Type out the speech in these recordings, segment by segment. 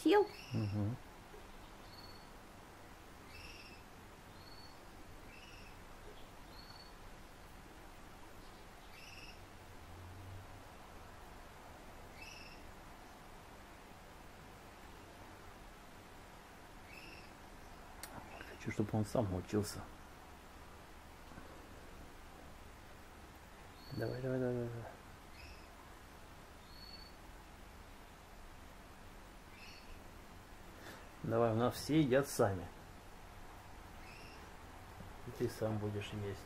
съел? Угу. Хочу, чтобы он сам учился. Давай, давай, давай, давай. Давай, у нас все едят сами. И ты сам будешь есть.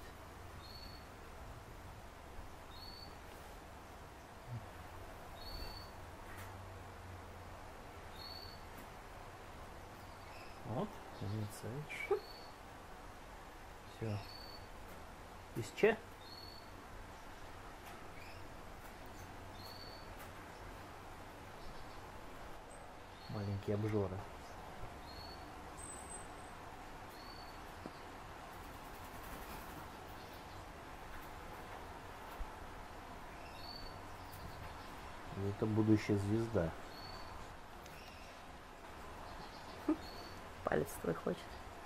Вот, видишь. Все. Исче? Маленькие обжоры. Это будущая звезда. Палец твой хочет.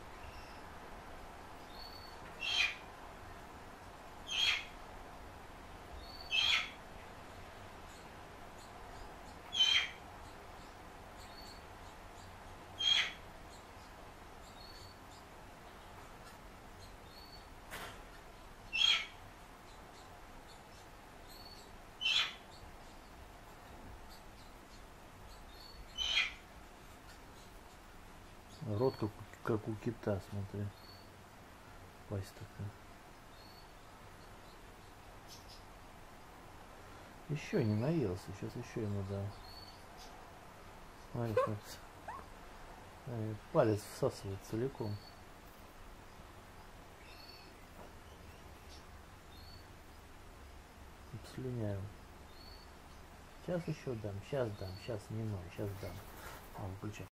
Рот как у кита, смотри. Пасть такая. Еще не наелся, сейчас еще ему дам. Смотри, как палец всасывает целиком. Слюняем. Сейчас еще дам, сейчас не ной, сейчас дам. А, выключай.